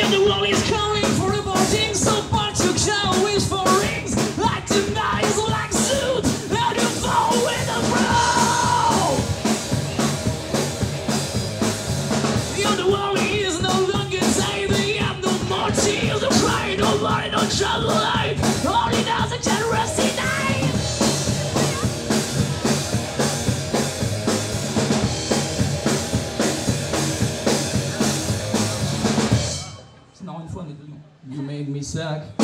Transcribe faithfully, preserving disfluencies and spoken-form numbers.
Yeah, the world is calling for reporting, so far to go wish for rings. Like tonight is like suit, and you fall with a bro. Yeah, the world is no longer saving, and no more tears to cry, nobody, no trouble life. Only does a generosity night. Non, une fois, mais deux, non. You made me suck.